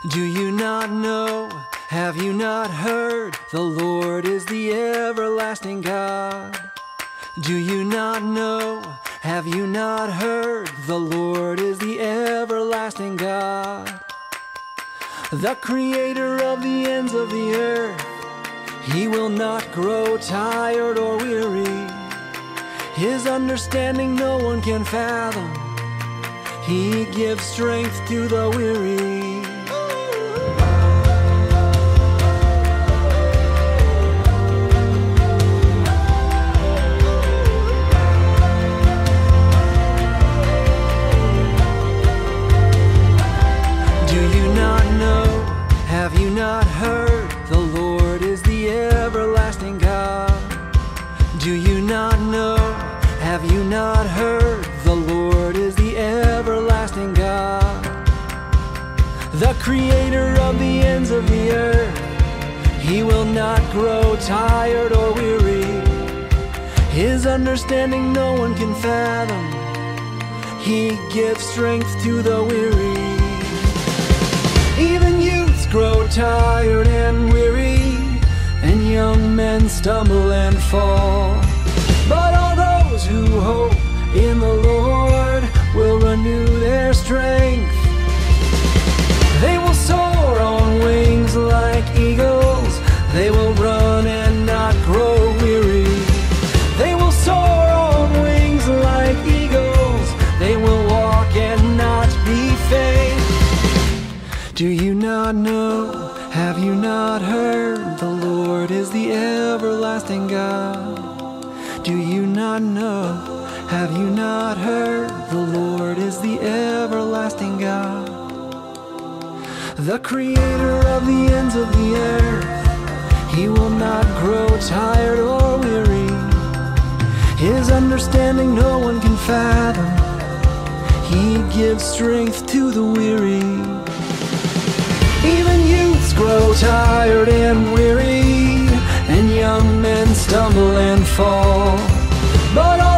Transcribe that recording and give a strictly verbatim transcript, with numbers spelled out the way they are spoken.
Do you not know? Have you not heard? The Lord is the everlasting God. Do you not know? Have you not heard? The Lord is the everlasting God. The creator of the ends of the earth. He will not grow tired or weary. His understanding no one can fathom. He gives strength to the weary. Have you not heard? The Lord is the everlasting God. Do you not know? Have you not heard? The Lord is the everlasting God. The creator of the ends of the earth. He will not grow tired or weary. His understanding no one can fathom. He gives strength to the weary. Even youths grow tired and weary, and young men stumble and fall. But all those who hope in the Lord will renew their strength. They will soar on wings like eagles. They will run and not grow weary. They will soar on wings like eagles. They will walk and not be faint. Do you not know? Have you not heard? The Lord is the everlasting God. Do you not know? Have you not heard? The Lord is the everlasting God. The creator of the ends of the earth. He will not grow tired or weary. His understanding no one can fathom. He gives strength to the weary. Even youths grow tired and weary, and young men stumble and fall. But all